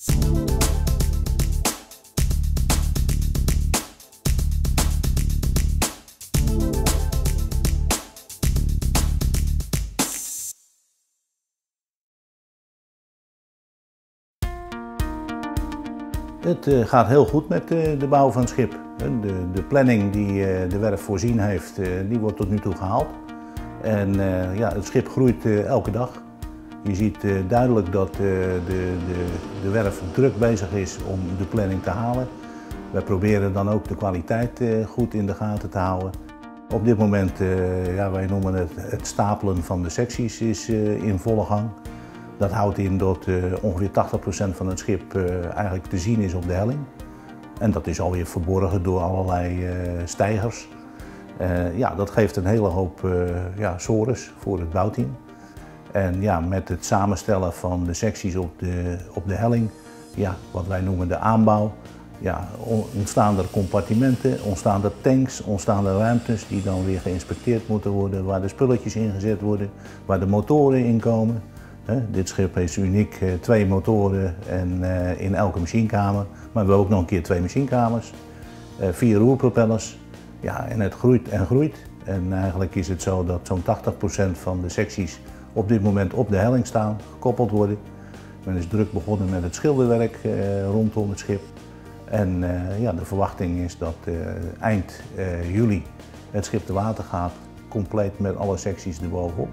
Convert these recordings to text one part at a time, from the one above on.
Het gaat heel goed met de bouw van het schip. De planning die de werf voorzien heeft, die wordt tot nu toe gehaald. En ja, het schip groeit elke dag. Je ziet duidelijk dat de werf druk bezig is om de planning te halen. Wij proberen dan ook de kwaliteit goed in de gaten te houden. Op dit moment, ja, wij noemen het stapelen van de secties is in volle gang. Dat houdt in dat ongeveer 80% van het schip eigenlijk te zien is op de helling. En dat is alweer verborgen door allerlei steigers. Ja, dat geeft een hele hoop ja, sores voor het bouwteam. En ja, met het samenstellen van de secties op de helling, ja, wat wij noemen de aanbouw, ja, ontstaan er compartimenten, ontstaan er tanks, ontstaan er ruimtes die dan weer geïnspecteerd moeten worden, waar de spulletjes ingezet worden, waar de motoren in komen. Dit schip heeft uniek 2 motoren en in elke machinekamer, maar we hebben ook nog een keer 2 machinekamers, 4 roerpropellers. Ja, en het groeit en groeit. En eigenlijk is het zo dat zo'n 80% van de secties op dit moment op de helling staan, gekoppeld worden. Men is druk begonnen met het schilderwerk rondom het schip. En ja, de verwachting is dat eind juli het schip te water gaat, compleet met alle secties erbovenop.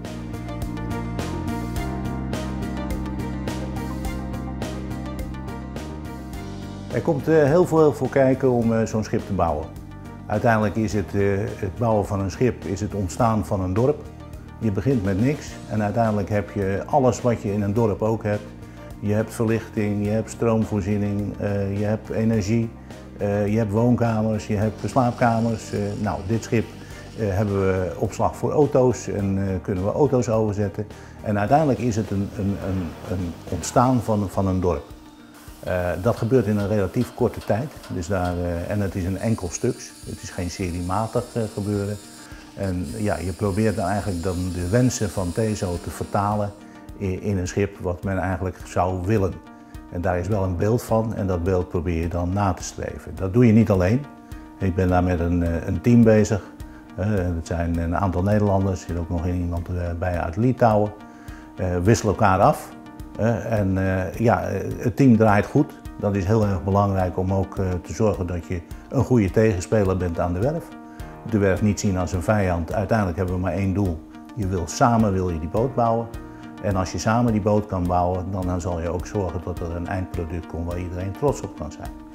Er komt heel veel voor kijken om zo'n schip te bouwen. Uiteindelijk is het bouwen van een schip is het ontstaan van een dorp. Je begint met niks en uiteindelijk heb je alles wat je in een dorp ook hebt. Je hebt verlichting, je hebt stroomvoorziening, je hebt energie, je hebt woonkamers, je hebt slaapkamers. Nou, dit schip hebben we opslag voor auto's en kunnen we auto's overzetten. En uiteindelijk is het een ontstaan van een dorp. Dat gebeurt in een relatief korte tijd, dus en het is een enkel stuks. Het is geen seriematig gebeuren. En ja, je probeert dan eigenlijk de wensen van TESO te vertalen in een schip wat men eigenlijk zou willen. En daar is wel een beeld van en dat beeld probeer je dan na te streven. Dat doe je niet alleen. Ik ben daar met een team bezig. Dat zijn een aantal Nederlanders, er zit ook nog iemand bij uit Litouwen. Wisselen elkaar af. En ja, het team draait goed. Dat is heel erg belangrijk om ook te zorgen dat je een goede tegenspeler bent aan de werf. De werf niet zien als een vijand. Uiteindelijk hebben we maar één doel. Samen wil je die boot bouwen. En als je samen die boot kan bouwen, dan zal je ook zorgen dat er een eindproduct komt waar iedereen trots op kan zijn.